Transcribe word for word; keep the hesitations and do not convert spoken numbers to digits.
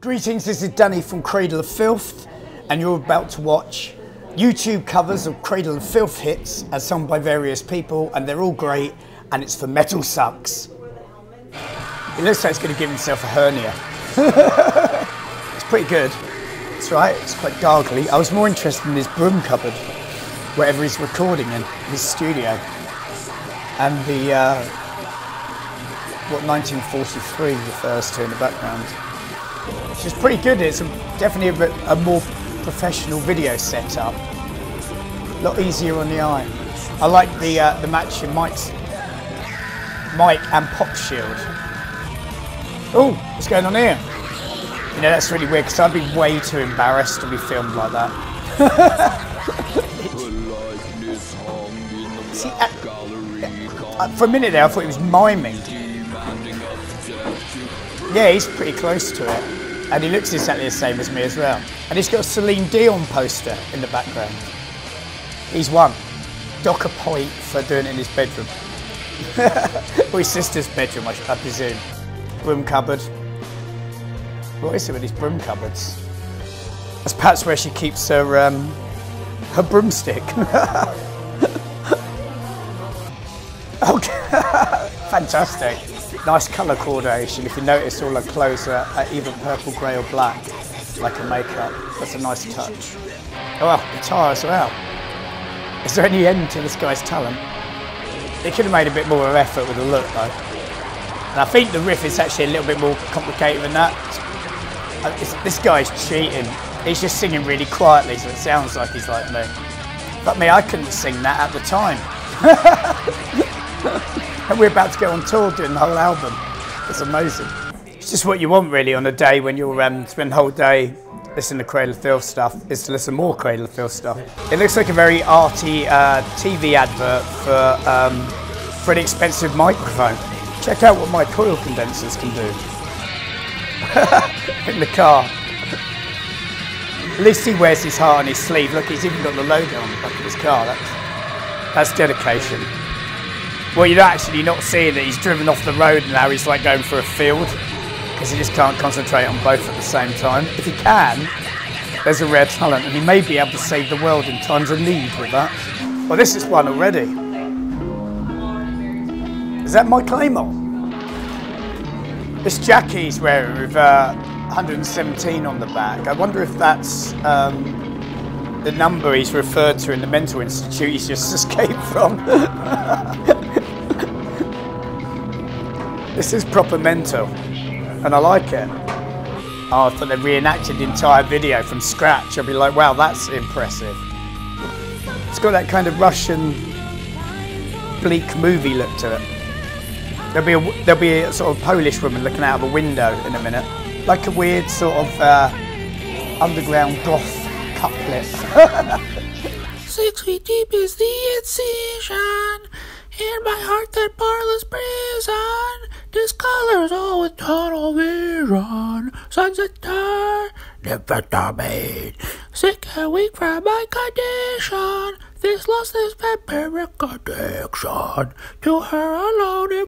Greetings, this is Danny from Cradle of Filth, and you're about to watch YouTube covers of Cradle of Filth hits as sung by various people, and they're all great, and it's for Metal Sucks. It looks like he's going to give himself a hernia. It's pretty good. That's right, it's quite darkly. I was more interested in his broom cupboard, wherever he's recording in, his studio. And the, uh, what nineteen forty-three refers to in the background. Which is pretty good. It's a, definitely a, bit, a more professional video setup. A lot easier on the eye. I like the uh, the matching Mike's mic and pop shield. Oh, what's going on here? You know, that's really weird because I'd be way too embarrassed to be filmed like that. See, uh, uh, for a minute there, I thought he was miming. Yeah, he's pretty close to it. And he looks exactly the same as me as well. And he's got a Celine Dion poster in the background. He's won. Dock a point for doing it in his bedroom. Or his sister's bedroom, I, I presume. Broom cupboard. What is it with these broom cupboards? That's perhaps where she keeps her, um, her broomstick. Okay. Fantastic. Nice colour coordination. If you notice, all her clothes are, are either purple, grey or black, like her makeup. That's a nice touch. Oh well, guitar as well. Is there any end to this guy's talent? He could have made a bit more of an effort with the look though. And I think the riff is actually a little bit more complicated than that. It's, this guy's cheating. He's just singing really quietly, so it sounds like he's like me. But me, I couldn't sing that at the time. And we're about to go on tour doing the whole album. It's amazing. It's just what you want really on a day when you'll um, spend the whole day listening to Cradle of Filth stuff, is to listen to more Cradle of Filth stuff. It looks like a very arty uh, T V advert for, um, for an expensive microphone. Check out what my coil condensers can do. In the car. At least he wears his heart on his sleeve. Look, he's even got the logo on the back of his car. That's, that's dedication. Well, you're actually not seeing that he's driven off the road and now he's like going for a field because he just can't concentrate on both at the same time. If he can, there's a rare talent and he may be able to save the world in times of need with that. Well, this is one already. Is that my Claymore? This jacket he's wearing with uh, one hundred seventeen on the back. I wonder if that's um, the number he's referred to in the mental institute he's just escaped from. This is proper mental, and I like it. Oh, I thought they reenacted the entire video from scratch. I'd be like, wow, that's impressive. It's got that kind of Russian bleak movie look to it. There'll be a, there'll be a sort of Polish woman looking out of a window in a minute. Like a weird sort of uh, underground goth couplet. Six feet deep is the incision, in my heart that parlous prison, discolors all with tunnel vision, sunset die, amphetamine, sick and weak from my condition, this lost, this vampiric addiction, to her alone